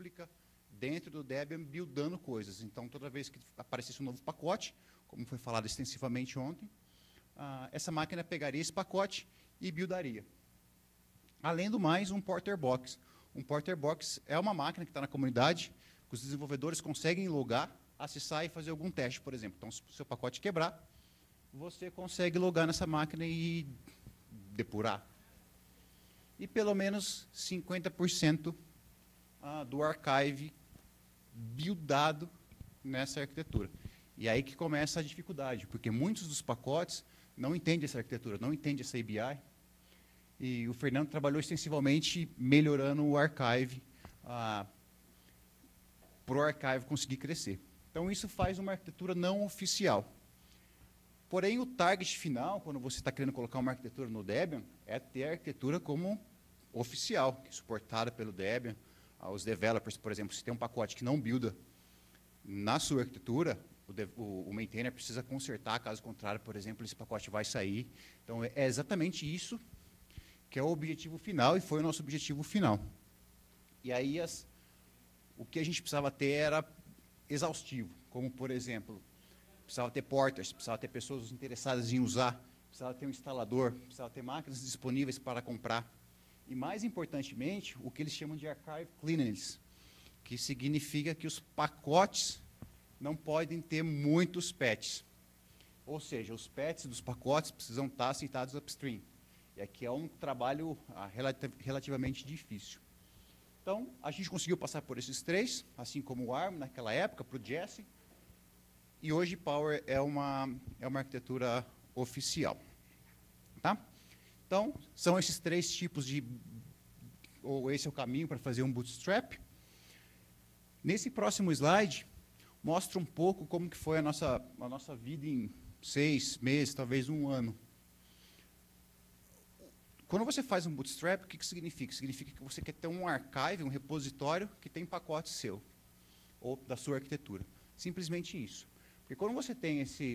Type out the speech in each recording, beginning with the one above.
pública dentro do Debian buildando coisas. Então, toda vez que aparecesse um novo pacote, como foi falado extensivamente ontem, essa máquina pegaria esse pacote e buildaria. Além do mais, um Porter Box. Um Porter Box é uma máquina que está na comunidade, que os desenvolvedores conseguem logar, acessar e fazer algum teste, por exemplo. Então, se o seu pacote quebrar, você consegue logar nessa máquina e depurar. E pelo menos 50% do archive buildado nessa arquitetura. E aí que começa a dificuldade, porque muitos dos pacotes não entendem essa arquitetura, não entendem essa ABI. E o Fernando trabalhou extensivamente melhorando o archive para o archive conseguir crescer. Então, isso faz uma arquitetura não oficial. Porém, o target final, quando você está querendo colocar uma arquitetura no Debian, é ter a arquitetura como oficial, que é suportada pelo Debian. Os developers, por exemplo, se tem um pacote que não builda na sua arquitetura, o maintainer precisa consertar, caso contrário, por exemplo, esse pacote vai sair. Então, é exatamente isso que é o objetivo final, e foi o nosso objetivo final. E aí, o que a gente precisava ter era exaustivo, como, por exemplo, precisava ter porters, precisava ter pessoas interessadas em usar, precisava ter um instalador, precisava ter máquinas disponíveis para comprar. E, mais importantemente, o que eles chamam de archive cleanliness, que significa que os pacotes não podem ter muitos patches. Ou seja, os patches dos pacotes precisam estar aceitados upstream. E aqui é um trabalho relativamente difícil. Então, a gente conseguiu passar por esses três, assim como o ARM naquela época, para o Jesse. E hoje Power é uma arquitetura oficial. Tá? Então, são esses três tipos ou esse é o caminho para fazer um bootstrap. Nesse próximo slide, mostra um pouco como que foi a nossa vida em 6 meses, talvez um ano. Quando você faz um bootstrap, o que significa? Significa que você quer ter um archive, um repositório que tem pacote seu, ou da sua arquitetura. Simplesmente isso. Porque quando você tem esse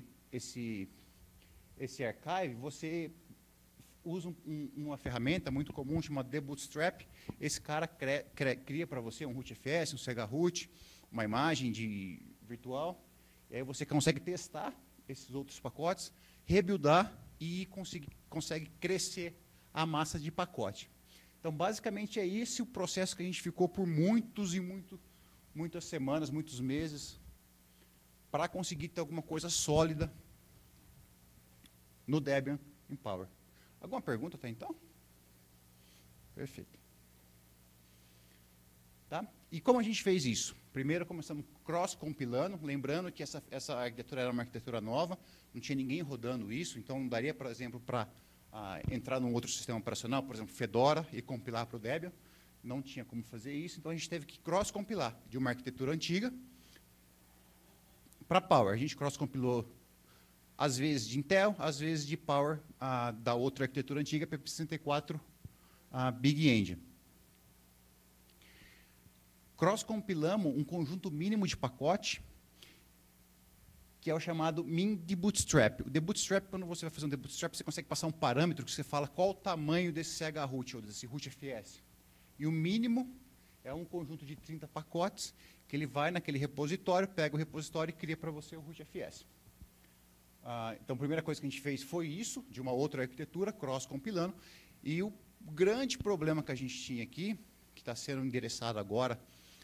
archive, você usa uma ferramenta muito comum chamada debootstrap. Esse cara cria para você um rootfs, um segaroot, uma imagem virtual. E aí você consegue testar esses outros pacotes, rebuildar e consegue crescer a massa de pacote. Então, basicamente, é esse o processo que a gente ficou por muitas semanas, muitos meses, para conseguir ter alguma coisa sólida no Debian em Power. Alguma pergunta até então? Perfeito. Tá? E como a gente fez isso? Primeiro, começamos cross-compilando, lembrando que essa arquitetura era uma arquitetura nova, não tinha ninguém rodando isso, então não daria, por exemplo, para entrar num outro sistema operacional, por exemplo, Fedora, e compilar para o Debian. Não tinha como fazer isso, então a gente teve que cross-compilar de uma arquitetura antiga para Power. A gente cross-compilou, às vezes, de Intel, às vezes de Power, da outra arquitetura antiga, PP64 Big Engine. Cross-compilamos um conjunto mínimo de pacote, que é o chamado min de bootstrap. O debootstrap, quando você vai fazer um debootstrap, você consegue passar um parâmetro que você fala qual o tamanho desse chroot, ou desse rootfs. E o mínimo é um conjunto de 30 pacotes, que ele vai naquele repositório, pega o repositório e cria para você o rootfs. Então, a primeira coisa que a gente fez foi isso, de uma outra arquitetura, cross-compilando. E o grande problema que a gente tinha aqui, que está sendo endereçado agora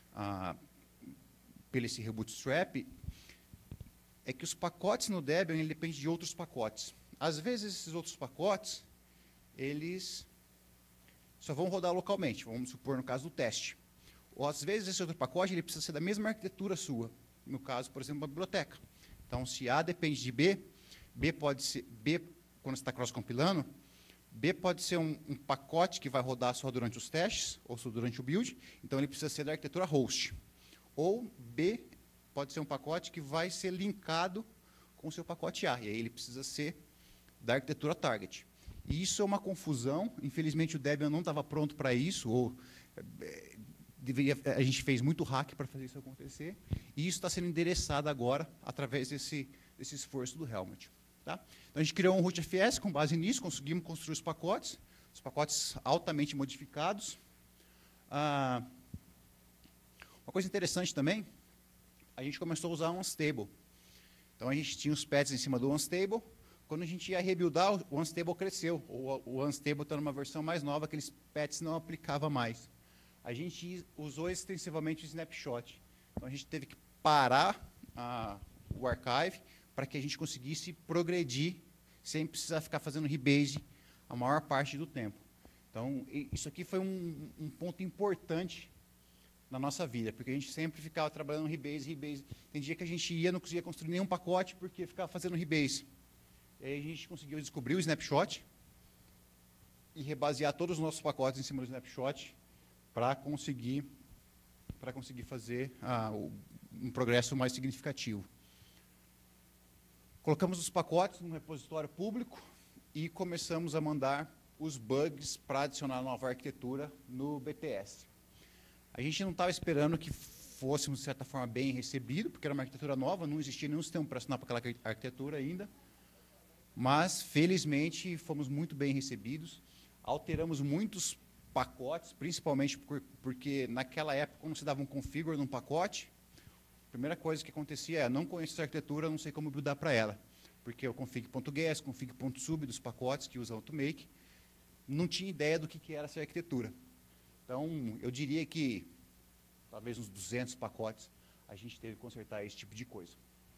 pelo esse rebootstrap, é que os pacotes no Debian ele depende de outros pacotes. Às vezes, esses outros pacotes, eles só vão rodar localmente, vamos supor no caso do teste. Ou, às vezes, esse outro pacote ele precisa ser da mesma arquitetura sua, no caso, por exemplo, uma biblioteca. Então, se A depende de B pode ser, quando você está cross-compilando, B pode ser um pacote que vai rodar só durante os testes, ou só durante o build, então ele precisa ser da arquitetura host. Ou B pode ser um pacote que vai ser linkado com o seu pacote A, e aí ele precisa ser da arquitetura target. E isso é uma confusão, infelizmente o Debian não estava pronto para isso, ou a gente fez muito hack para fazer isso acontecer, e isso está sendo endereçado agora através desse esforço do Helmut. Tá? Então, a gente criou um rootfs com base nisso, conseguimos construir os pacotes altamente modificados. Uma coisa interessante também, a gente começou a usar o Unstable. Então, a gente tinha os patches em cima do Unstable. Quando a gente ia rebuildar, o Unstable cresceu. O Unstable está numa versão mais nova, aqueles patches não aplicava mais. A gente usou extensivamente o Snapshot. Então, a gente teve que parar o archive para que a gente conseguisse progredir sem precisar ficar fazendo rebase a maior parte do tempo. Então, isso aqui foi um ponto importante na nossa vida, porque a gente sempre ficava trabalhando rebase. Tem dia que a gente ia, não conseguia construir nenhum pacote porque ficava fazendo rebase. E aí a gente conseguiu descobrir o Snapshot e rebasear todos os nossos pacotes em cima do Snapshot para conseguir fazer um progresso mais significativo. Colocamos os pacotes no repositório público e começamos a mandar os bugs para adicionar a nova arquitetura no BTS. A gente não estava esperando que fôssemos, de certa forma, bem recebido, porque era uma arquitetura nova, não existia nenhum sistema operacional para aquela arquitetura ainda, mas, felizmente, fomos muito bem recebidos. Alteramos muitos pacotes, principalmente porque, naquela época, quando você dava um configure num pacote, a primeira coisa que acontecia é, não conheço essa arquitetura, não sei como buildar para ela, porque o config.gas, config.sub dos pacotes que usa Automake, não tinha ideia do que era essa arquitetura. Então, eu diria que, talvez uns 200 pacotes, a gente teve que consertar esse tipo de coisa.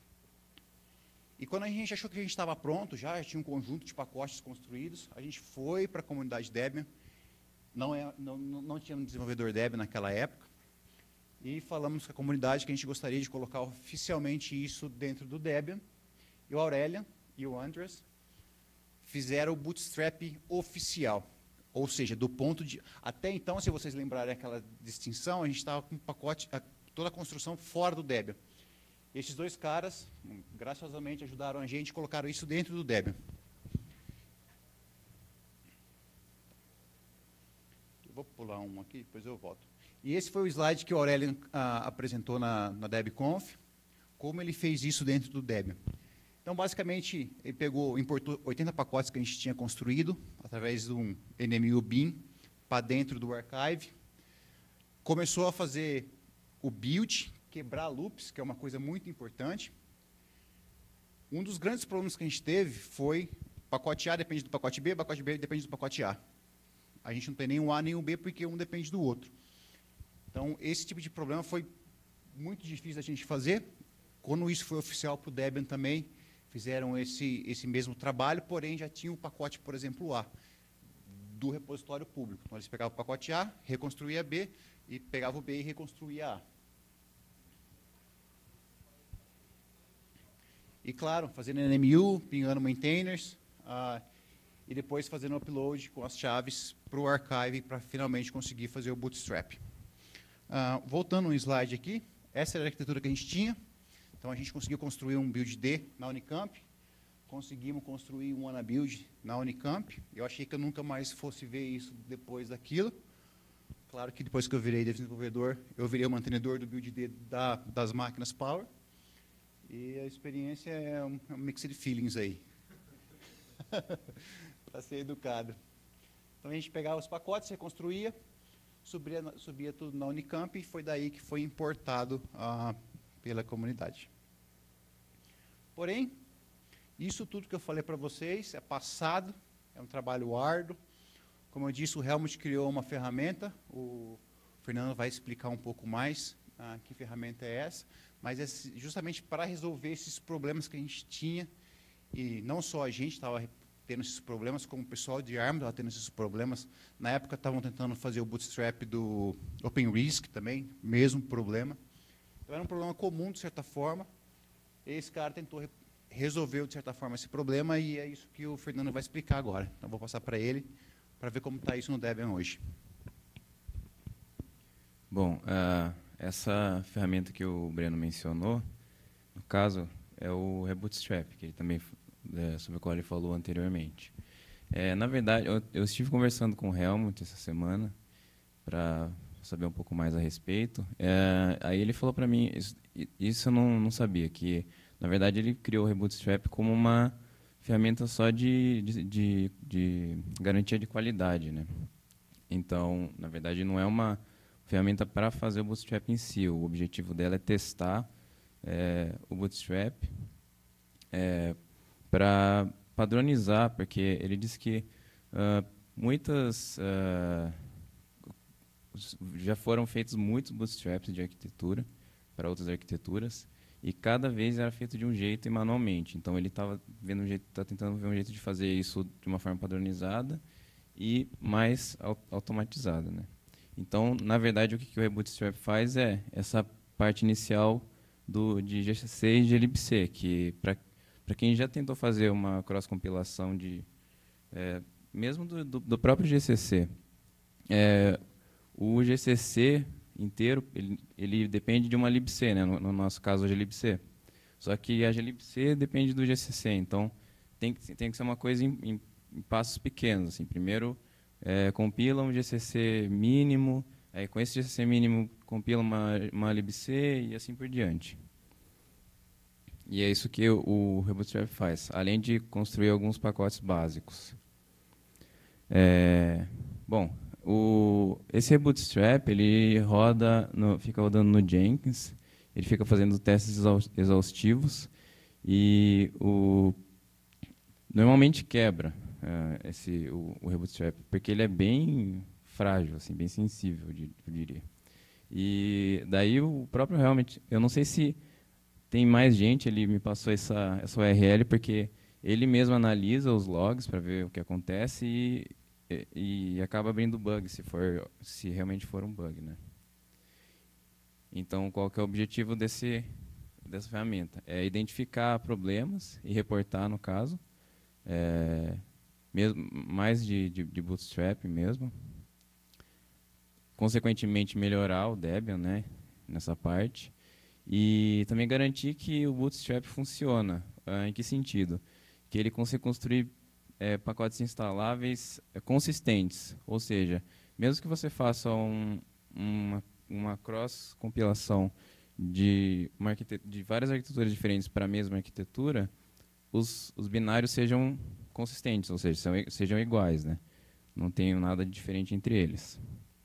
E quando a gente achou que a gente estava pronto, já tinha um conjunto de pacotes construídos, a gente foi para a comunidade Debian, não tinha um desenvolvedor Debian naquela época, e falamos com a comunidade que a gente gostaria de colocar oficialmente isso dentro do Debian, e o Aurelian e o Andreas fizeram o Bootstrap oficial. Ou seja, do ponto de... Até então, se vocês lembrarem aquela distinção, a gente estava com um pacote, toda a construção fora do Debian. Esses dois caras, graciosamente, ajudaram a gente e colocaram isso dentro do Debian. Eu vou pular um aqui, depois eu volto. E esse foi o slide que o Aurelian apresentou na DebConf, como ele fez isso dentro do Debian. Então, basicamente, ele importou 80 pacotes que a gente tinha construído, através de um NMU bin, para dentro do archive. Começou a fazer o build, quebrar loops, que é uma coisa muito importante. Um dos grandes problemas que a gente teve foi pacote A depende do pacote B depende do pacote A. A gente não tem nem um A nem um B, porque um depende do outro. Então, esse tipo de problema foi muito difícil da gente fazer. Quando isso foi oficial para o Debian também, fizeram esse mesmo trabalho, porém já tinha o pacote, por exemplo, A, do repositório público. Então, eles pegavam o pacote A, reconstruía B, e pegavam o B e reconstruía A. E, claro, fazendo NMU, pingando maintainers, e depois fazendo upload com as chaves para o archive para finalmente conseguir fazer o bootstrap. Voltando um slide aqui, essa era a arquitetura que a gente tinha. Então, a gente conseguiu construir um build D na Unicamp, conseguimos construir um AnaBuild na Unicamp. Eu achei que eu nunca mais fosse ver isso depois daquilo. Claro que depois que eu virei desenvolvedor, eu virei o mantenedor do build D das máquinas Power. E a experiência é um mix de feelings aí. Para ser educado. Então, a gente pegava os pacotes, reconstruía, subia tudo na Unicamp, e foi daí que foi importado pela comunidade. Porém, isso tudo que eu falei para vocês é passado, é um trabalho árduo. Como eu disse, o Helmut criou uma ferramenta, o Fernando vai explicar um pouco mais que ferramenta é essa, mas é justamente para resolver esses problemas que a gente tinha, e não só a gente estava tendo esses problemas, como o pessoal de ARM estava tendo esses problemas. Na época, estavam tentando fazer o bootstrap do OpenRISC também, mesmo problema. Então, era um problema comum, de certa forma. Esse cara tentou resolver, de certa forma, esse problema, e é isso que o Fernando vai explicar agora. Então, vou passar para ele, para ver como está isso no Debian hoje. Bom, essa ferramenta que o Breno mencionou, no caso, é o Rebootstrap, que ele também, sobre o qual ele falou anteriormente. Na verdade, eu estive conversando com o Helmut essa semana para saber um pouco mais a respeito. Aí ele falou para mim, isso eu não sabia, que, na verdade, ele criou o Rebootstrap como uma ferramenta só de garantia de qualidade, né? Então, na verdade, não é uma ferramenta para fazer o Bootstrap em si. O objetivo dela é testar o Bootstrap para padronizar, porque ele disse que muitas já foram feitos muitos bootstraps de arquitetura para outras arquiteturas e cada vez era feito de um jeito e manualmente. Então ele estava tentando ver um jeito de fazer isso de uma forma padronizada e mais automatizada, né? Então, na verdade, o que o Rebootstrap faz é essa parte inicial de GCC e de libc, que para quem já tentou fazer uma cross-compilação mesmo do próprio GCC, o GCC inteiro ele depende de uma libc, né? No nosso caso, a glibc. Só que a glibc depende do GCC, então tem que ser uma coisa em passos pequenos. Assim. Primeiro, compila um GCC mínimo, aí com esse GCC mínimo compila uma libc e assim por diante. E é isso que o Rebootstrap faz, além de construir alguns pacotes básicos. Bom, esse Rebootstrap ele fica rodando no Jenkins, ele fica fazendo testes exaustivos e normalmente quebra o Rebootstrap, porque ele é bem frágil, assim, bem sensível, eu diria. E daí o próprio realmente, eu não sei se tem mais gente, ele me passou essa URL, porque ele mesmo analisa os logs para ver o que acontece e acaba abrindo bug, se realmente for um bug, né? Então, qual que é o objetivo dessa ferramenta? É identificar problemas e reportar, no caso, mais de Bootstrap mesmo. Consequentemente, melhorar o Debian, né, nessa parte. E também garantir que o Bootstrap funciona. Em que sentido? Que ele consegue construir pacotes instaláveis consistentes. Ou seja, mesmo que você faça uma cross-compilação de várias arquiteturas diferentes para a mesma arquitetura, os binários sejam consistentes, ou seja, sejam iguais, né? Não tenham nada de diferente entre eles.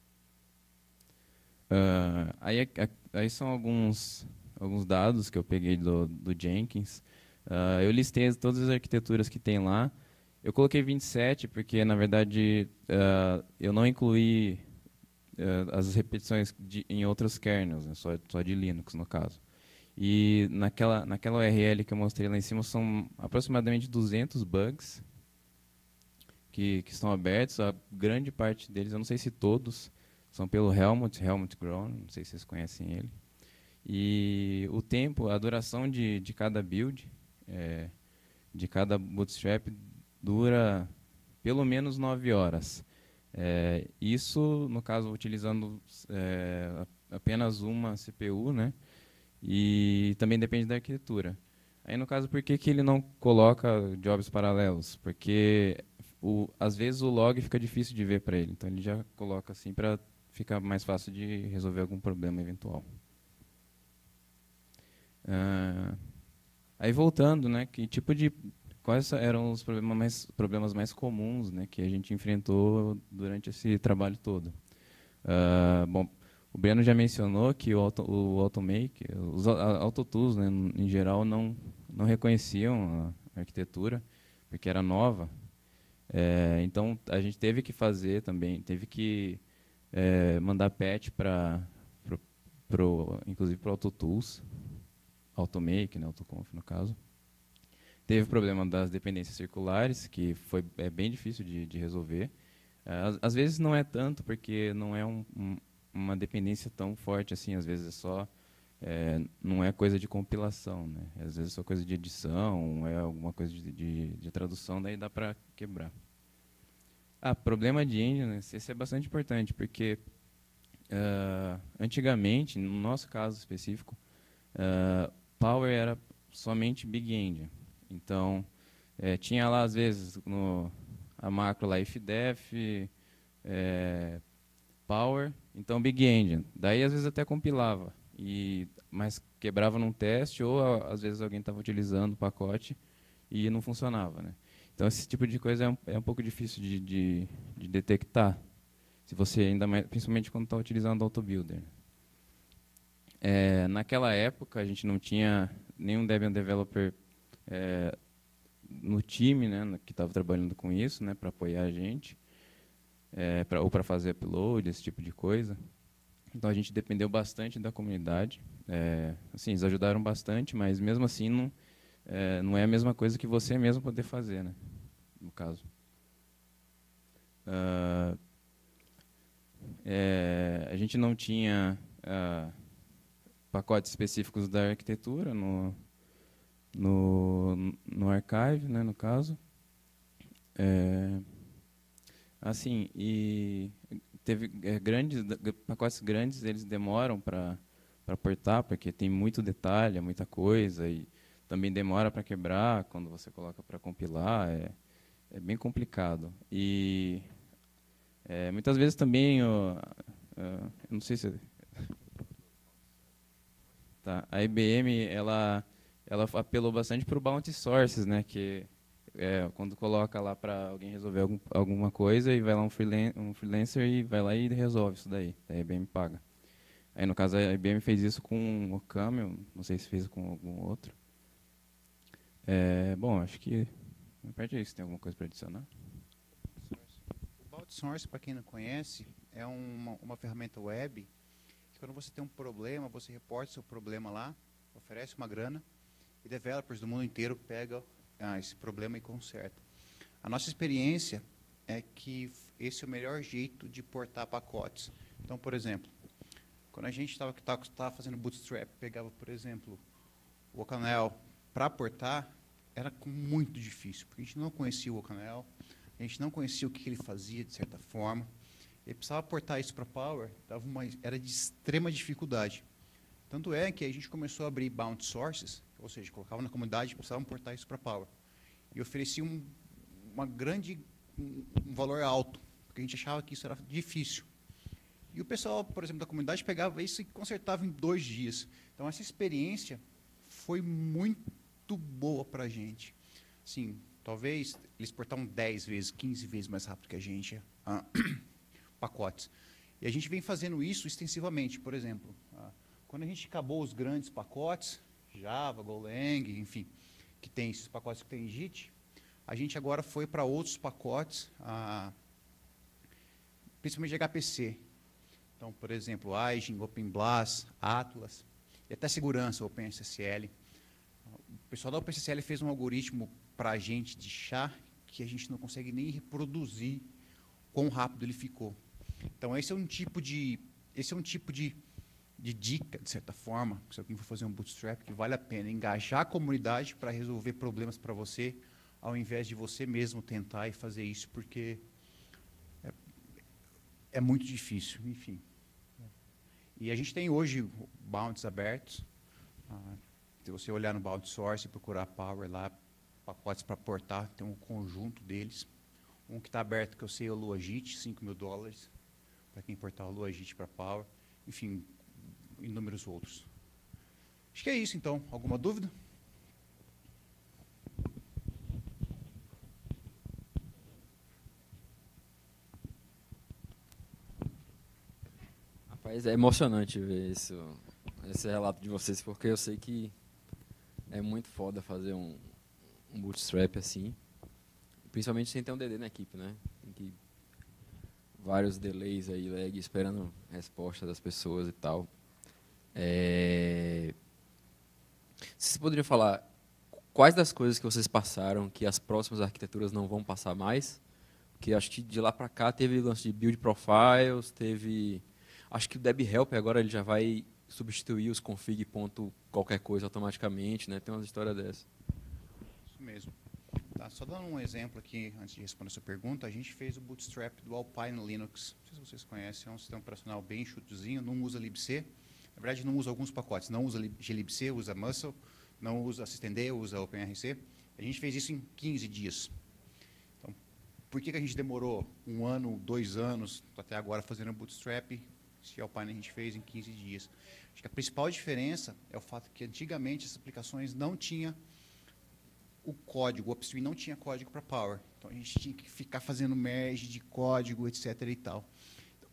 Aí são alguns dados que eu peguei do Jenkins. Eu listei todas as arquiteturas que tem lá. Eu coloquei 27 porque, na verdade, eu não incluí as repetições em outros kernels, né, só de Linux, no caso. E naquela URL que eu mostrei lá em cima, são aproximadamente 200 bugs que estão abertos. A grande parte deles, eu não sei se todos, são pelo Helmut Grown, não sei se vocês conhecem ele. E o tempo, a duração de cada build, de cada bootstrap, dura pelo menos 9 horas. Isso, no caso, utilizando apenas uma CPU, né? E também depende da arquitetura. Aí, no caso, por que ele não coloca jobs paralelos? Porque, às vezes, o log fica difícil de ver para ele. Então, ele já coloca assim para ficar mais fácil de resolver algum problema eventual. Aí, voltando, né, quais eram os problemas mais comuns, né, que a gente enfrentou durante esse trabalho todo? Bom, o Breno já mencionou que o Automake, os autotools, né, em geral, não reconheciam a arquitetura, porque era nova. Então, a gente teve que fazer também, mandar patch inclusive para AutoTools, Automake, né, AutoConf no caso. Teve o problema das dependências circulares, que é bem difícil de resolver. Às vezes não é tanto, porque não é uma dependência tão forte assim, às vezes não é coisa de compilação, né? Às vezes é só coisa de edição, é alguma coisa de tradução, daí dá para quebrar. Problema de engine, esse é bastante importante, porque antigamente, no nosso caso específico, Power era somente Big Engine. Então, tinha lá, às vezes, a macro lá, ifdef, Power, então Big Engine. Daí, às vezes, até compilava, mas quebrava num teste, ou às vezes alguém estava utilizando o pacote e não funcionava, né? Então, esse tipo de coisa é um pouco difícil de detectar. Se você ainda mais, principalmente quando está utilizando o AutoBuilder. Naquela época, a gente não tinha nenhum Debian Developer no time, né, que estava trabalhando com isso, né, para apoiar a gente, ou para fazer upload, esse tipo de coisa. Então, a gente dependeu bastante da comunidade. Assim, eles ajudaram bastante, mas, mesmo assim, não é a mesma coisa que você mesmo poder fazer, né, no caso. A gente não tinha pacotes específicos da arquitetura no archive, né, no caso. Assim, e teve pacotes grandes, eles demoram para portar, porque tem muito detalhe, é muita coisa, e também demora para quebrar quando você coloca para compilar, é bem complicado. E muitas vezes também, eu não sei se... Tá, a IBM, ela apelou bastante para o bounty sources, né, que quando coloca lá para alguém resolver alguma coisa, e vai lá um freelancer e vai lá e resolve isso daí, a IBM paga. Aí, no caso, a IBM fez isso com o Camel, não sei se fez com algum outro. Bom, acho que, a parte disso, tem alguma coisa para adicionar? O bounty source, para quem não conhece, é uma ferramenta web que, quando você tem um problema, você reporta seu problema lá, oferece uma grana, e developers do mundo inteiro pegam esse problema e consertam. A nossa experiência é que esse é o melhor jeito de portar pacotes. Então, por exemplo, quando a gente estava fazendo Bootstrap, pegava, por exemplo, o Ocanel para portar, era muito difícil, porque a gente não conhecia o Ocanel, a gente não conhecia o que ele fazia, de certa forma, e precisava portar isso para Power, era de extrema dificuldade. Tanto é que a gente começou a abrir bound sources, ou seja, colocava na comunidade e precisavam portar isso para Power. E oferecia um valor alto, porque a gente achava que isso era difícil. E o pessoal, por exemplo, da comunidade pegava isso e consertava em 2 dias. Então, essa experiência foi muito boa para a gente. Assim, talvez eles portavam 10 vezes, 15 vezes mais rápido que a gente, pacotes. E a gente vem fazendo isso extensivamente. Por exemplo, quando a gente acabou os grandes pacotes, Java, Golang, enfim, que tem esses pacotes que tem JIT, a gente agora foi para outros pacotes, principalmente de HPC. Então, por exemplo, Aigin, OpenBLAS, Atlas, e até segurança, OpenSSL. O pessoal da OpenSSL fez um algoritmo para a gente de chá que a gente não consegue nem reproduzir quão rápido ele ficou. Então, esse é um tipo de dica, de certa forma, se alguém for fazer um bootstrap, que vale a pena engajar a comunidade para resolver problemas para você, ao invés de você mesmo tentar e fazer isso, porque é muito difícil, enfim. E a gente tem hoje bounties abertos. Se você olhar no bounty source e procurar Power lá, pacotes para portar, tem um conjunto deles. Um que está aberto, que eu sei, é o Luagit, $5.000, para quem portar o Luagit para Power. Enfim, inúmeros outros. Acho que é isso, então. Alguma dúvida? Rapaz, é emocionante ver esse relato de vocês, porque eu sei que é muito foda fazer um bootstrap assim, principalmente sem ter um DD na equipe, né? Tem que vários delays aí, lag, esperando resposta das pessoas e tal. Vocês poderiam falar quais das coisas que vocês passaram que as próximas arquiteturas não vão passar mais? Porque acho que de lá para cá teve lance de build profiles, teve... Acho que o DebHelp agora ele já vai substituir os config ponto qualquer coisa automaticamente, né? Tem umas histórias dessas. Isso mesmo. Tá, só dando um exemplo aqui, antes de responder a sua pergunta, a gente fez o bootstrap do Alpine Linux. Não sei se vocês conhecem, é um sistema operacional bem enxutozinho, não usa libc. Na verdade, não usa alguns pacotes, não usa glibc, usa Muscle, não usa systemd, usa OpenRC. A gente fez isso em 15 dias. Então, por que a gente demorou 1 ano, 2 anos, até agora fazendo o bootstrap, se Alpine a gente fez em 15 dias? Acho que a principal diferença é o fato que antigamente as aplicações não tinham o código, o upstream não tinha código para Power. Então, a gente tinha que ficar fazendo merge de código, etc. e tal.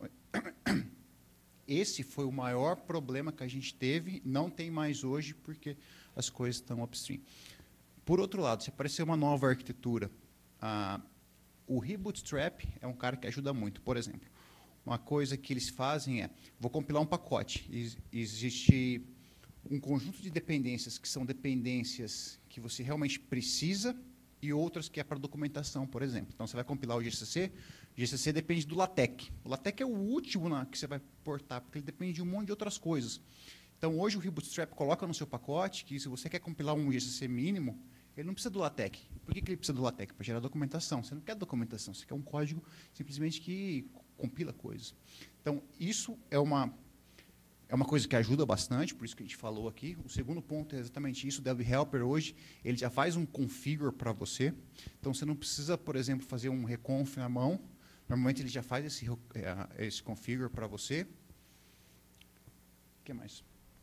esse foi o maior problema que a gente teve, não tem mais hoje, porque as coisas estão upstream. Por outro lado, se aparecer uma nova arquitetura, o Rebootstrap é um cara que ajuda muito. Por exemplo, uma coisa que eles fazem é, vou compilar um pacote. Existe um conjunto de dependências que são dependências que você realmente precisa e outras que é para documentação, por exemplo. Então, você vai compilar o GCC depende do LaTeX. O LaTeX é o último que você vai portar, porque ele depende de um monte de outras coisas. Então, hoje, o Rebootstrap coloca no seu pacote que, se você quer compilar um GCC mínimo, ele não precisa do LaTeX. Por que ele precisa do LaTeX? Para gerar documentação. Você não quer documentação, você quer um código simplesmente que compila coisas. Então, isso é uma coisa que ajuda bastante, por isso que a gente falou aqui. O segundo ponto é exatamente isso. O Dev Helper, hoje, ele já faz um configure para você. Então, você não precisa, por exemplo, fazer um reconf na mão. Normalmente, ele já faz esse configure para você. O que mais?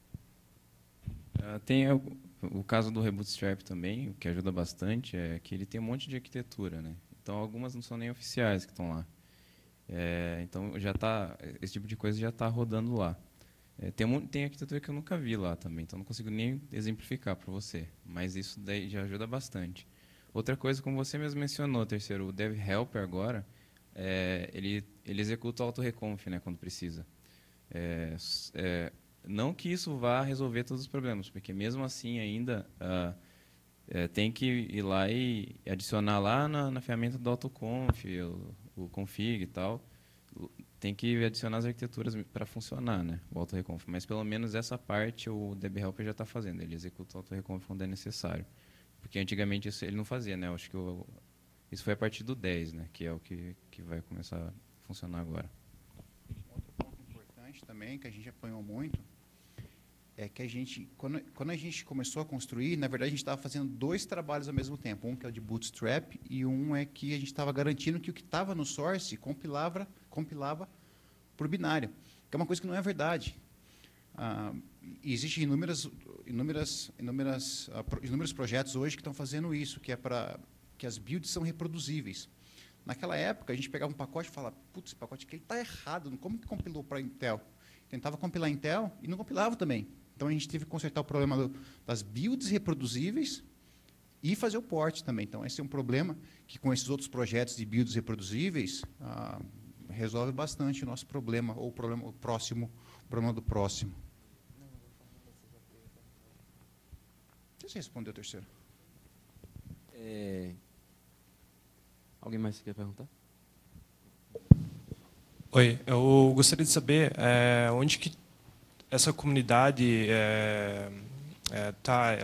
Tem o caso do Rebootstrap também, o que ajuda bastante é que ele tem um monte de arquitetura, né? Então, algumas não são nem oficiais que estão lá. Então, esse tipo de coisa já está rodando lá. Tem arquitetura que eu nunca vi lá também, então não consigo nem exemplificar para você, mas isso daí já ajuda bastante. Outra coisa, como você mesmo mencionou, terceiro, o Dev Helper agora, ele executa o auto-reconf, né, quando precisa. Não que isso vá resolver todos os problemas, porque mesmo assim ainda tem que ir lá e adicionar lá na ferramenta do autoconf, o config e tal. Tem que adicionar as arquiteturas para funcionar, né, o auto-reconf. Mas pelo menos essa parte o DB Helper já está fazendo. Ele executa o auto-reconf quando é necessário. Porque antigamente isso ele não fazia, né? Eu acho que isso foi a partir do 10, né, que é o que vai começar a funcionar agora. Outro ponto importante também, que a gente apanhou muito, é que quando a gente começou a construir, na verdade, a gente estava fazendo dois trabalhos ao mesmo tempo. Um que é o de Bootstrap e um é que a gente estava garantindo que o que estava no source compilava por binário, que é uma coisa que não é verdade. Existem inúmeros projetos hoje que estão fazendo isso, que é para que as builds são reproduzíveis. Naquela época, a gente pegava um pacote e falava, putz, esse pacote aqui está errado, como que compilou para Intel? Tentava compilar Intel e não compilava também. Então, a gente teve que consertar o problema das builds reproduzíveis e fazer o port também. Então, esse é um problema que, com esses outros projetos de builds reproduzíveis, resolve bastante o nosso problema, ou o problema do próximo. Você respondeu o terceiro. Alguém mais quer perguntar? Oi, eu gostaria de saber onde que essa comunidade está,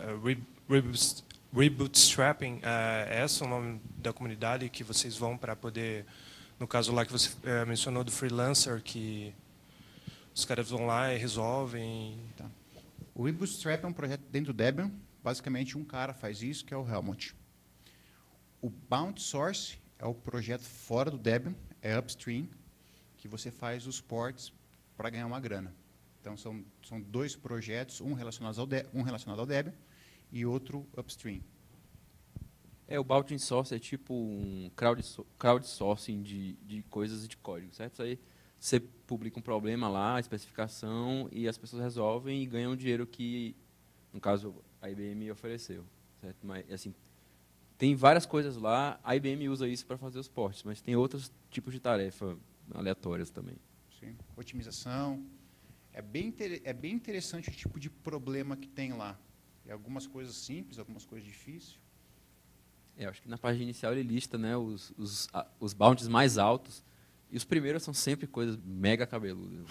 Rebootstrapping, é esse o nome da comunidade que vocês vão para poder, no caso lá que você mencionou do freelancer, que os caras vão lá e resolvem? Tá. O Rebootstrap é um projeto dentro do Debian, basicamente um cara faz isso, que é o Helmut. O Bound Source é o projeto fora do Debian, é upstream, que você faz os ports para ganhar uma grana. Então, são dois projetos, um relacionado ao Debian e outro upstream. O Bound Source é tipo um crowdsourcing de coisas e de código, certo? Isso aí você publica um problema lá, a especificação, e as pessoas resolvem e ganham o dinheiro que, no caso, a IBM ofereceu, certo? Mas, assim, tem várias coisas lá, a IBM usa isso para fazer os ports, mas tem outros tipos de tarefa aleatórias também. Sim. Otimização. É bem interessante o tipo de problema que tem lá. E algumas coisas simples, algumas coisas difíceis. Acho que na página inicial ele lista, né, os bounties mais altos, e os primeiros são sempre coisas mega cabeludas.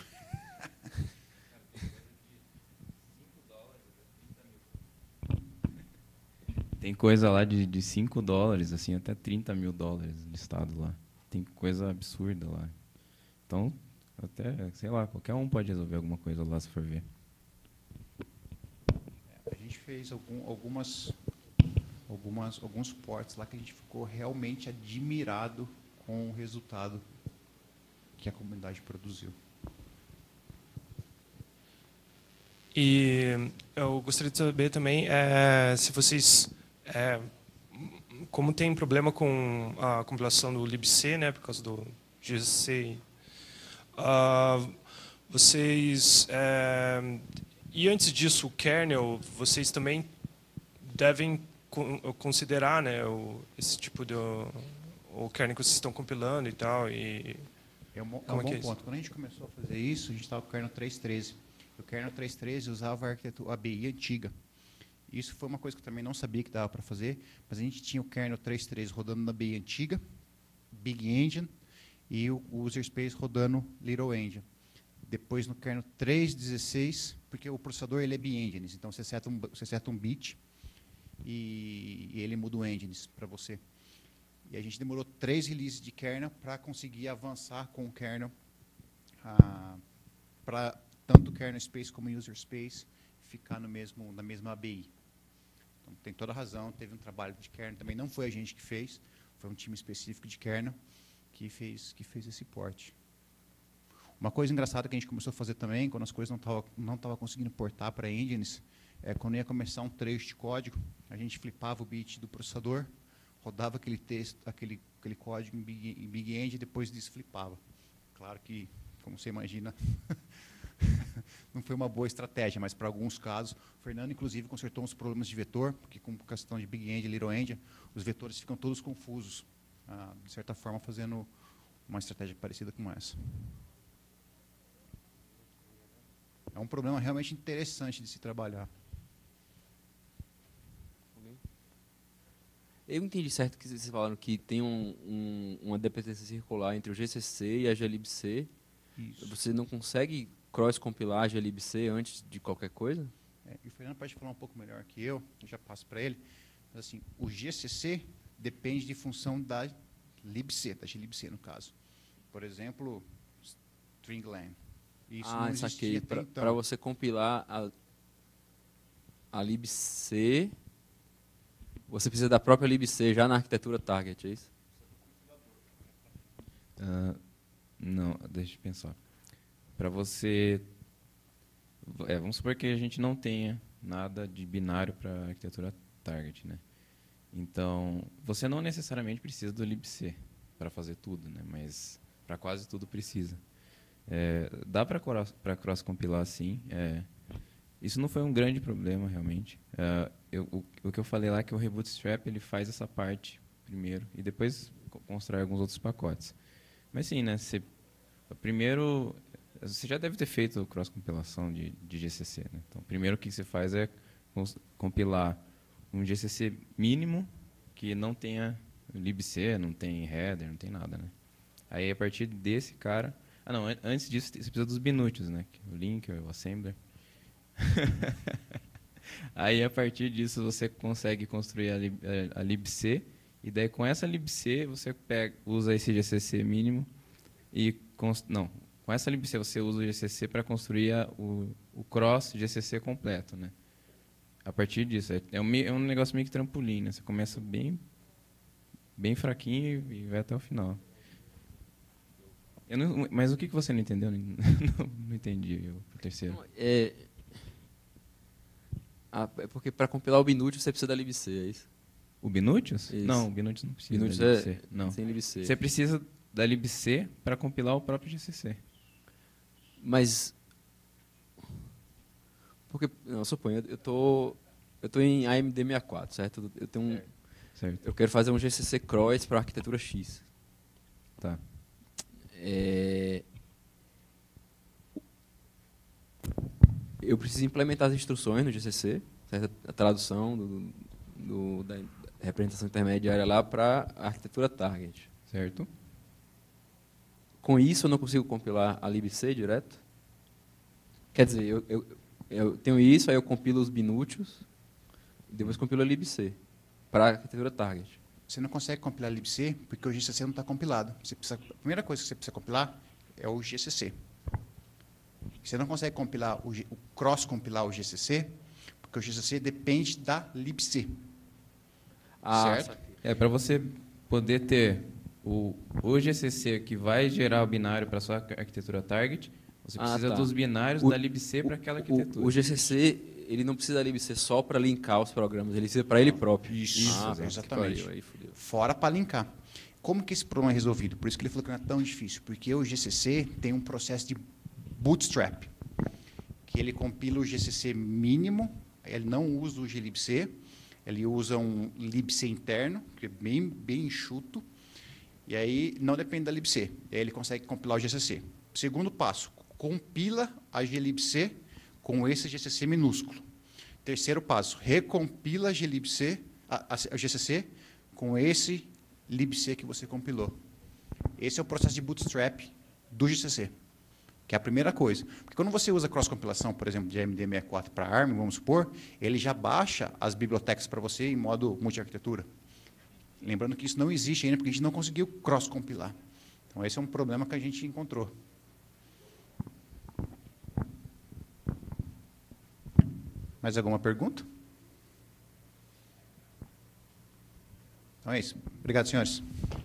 Tem coisa lá de $5, assim, até $30 mil listado lá. Tem coisa absurda lá. Então, até, sei lá, qualquer um pode resolver alguma coisa lá, se for ver. A gente fez alguns ports lá que a gente ficou realmente admirado com o resultado que a comunidade produziu. E eu gostaria de saber também se vocês, como tem problema com a compilação do libc, né, por causa do GC, Vocês e antes disso, o kernel, vocês também devem considerar, né, esse tipo de o kernel que vocês estão compilando e tal. E É um bom é ponto. Quando a gente começou a fazer isso, a gente estava com o kernel 3.13. O kernel 3.13 usava a arquitetura ABI antiga. Isso foi uma coisa que eu também não sabia que dava para fazer, mas a gente tinha o kernel 3.13 rodando na ABI antiga, Big Engine, e o user space rodando Little Engine. Depois no kernel 3.16, porque o processador ele é B-Engines, então você seta um bit e ele muda o engines para você. E a gente demorou 3 releases de kernel para conseguir avançar com o kernel para tanto o kernel space como o user space ficar na mesma ABI. Então, tem toda a razão, teve um trabalho de kernel, também não foi a gente que fez, foi um time específico de kernel que fez esse porte. Uma coisa engraçada que a gente começou a fazer também, quando as coisas não estavam conseguindo portar para engines, quando ia começar um trecho de código, a gente flipava o bit do processador, rodava aquele texto, aquele código em Big Engine e depois desflipava. Claro que, como você imagina, não foi uma boa estratégia, mas para alguns casos, o Fernando, inclusive, consertou uns problemas de vetor, porque com questão de Big Engine e Little Engine, os vetores ficam todos confusos, de certa forma, fazendo uma estratégia parecida com essa. É um problema realmente interessante de se trabalhar. Eu entendi certo que vocês falaram que tem uma dependência circular entre o GCC e a glibc. Isso. Você não consegue cross-compilar a glibc antes de qualquer coisa? E o Fernando pode falar um pouco melhor que eu já passo para ele. Mas, assim, o GCC depende de função da libc, da glibc, no caso. Por exemplo, stringlen. Isso não existia até então. Para você compilar a libc, você precisa da própria libc já na arquitetura target, é isso? Não, deixa eu pensar. Para você... vamos supor que a gente não tenha nada de binário para a arquitetura target, né? Então, você não necessariamente precisa do libc para fazer tudo, né? Mas para quase tudo precisa. Dá para cross-compilar, sim. Isso não foi um grande problema, realmente. O que eu falei lá é que o Rebootstrap ele faz essa parte primeiro e depois constrói alguns outros pacotes. Mas sim, né? Primeiro, você já deve ter feito cross-compilação de GCC, né? Então, primeiro o que você faz é compilar um GCC mínimo que não tenha libc, não tem header, não tem nada, né? Aí, a partir desse cara... não, antes disso, você precisa dos binútios, né? O linker, o assembler. Aí, a partir disso, você consegue construir a libc, e daí, com essa libc, você usa esse GCC mínimo, e com essa libc você usa o GCC para construir o cross GCC completo, né? A partir disso, é um negócio meio que trampolim, né? Você começa bem fraquinho e vai até o final. Mas o que você não entendeu? Não entendi o terceiro. É porque para compilar o binútil você precisa da libc, é isso? O binútios? Isso. Não, o binútios não precisa Binútios da libc. Não. Sem libc. Você precisa da libc para compilar o próprio GCC. Mas porque não, suponho, eu tô em AMD 64, certo? Eu tenho certo. Eu quero fazer um GCC cross para a arquitetura X. Tá. Eu preciso implementar as instruções no GCC, certo? A tradução da representação intermediária lá para a arquitetura target. Certo. Com isso, eu não consigo compilar a libc direto? Quer dizer, eu tenho isso, aí eu compilo os binútios, depois compilo a libc para a arquitetura target. Você não consegue compilar libc porque o GCC não está compilado. A primeira coisa que você precisa compilar é o GCC. Você não consegue compilar o cross-compilar o GCC porque o GCC depende da libc. Certo? Para você poder ter o GCC que vai gerar o binário para a sua arquitetura target, você precisa dos binários da libc para aquela arquitetura. O GCC ele não precisa da libc só para linkar os programas, ele precisa para ele próprio. Isso, exatamente. Fora para linkar. Como que esse problema é resolvido? Por isso que ele falou que não é tão difícil, porque o GCC tem um processo de Bootstrap, que ele compila o GCC mínimo, ele não usa o glibc, ele usa um libc interno, que é bem enxuto, e aí não depende da libc, e aí ele consegue compilar o GCC. Segundo passo, compila a glibc com esse GCC minúsculo. Terceiro passo, recompila a glibc, a GCC com esse libc que você compilou. Esse é o processo de bootstrap do GCC, que é a primeira coisa. Porque quando você usa cross-compilação, por exemplo, de MD64 para ARM, vamos supor, ele já baixa as bibliotecas para você em modo multi-arquitetura. Lembrando que isso não existe ainda, porque a gente não conseguiu cross-compilar. Então, esse é um problema que a gente encontrou. Mais alguma pergunta? Então é isso. Obrigado, senhores.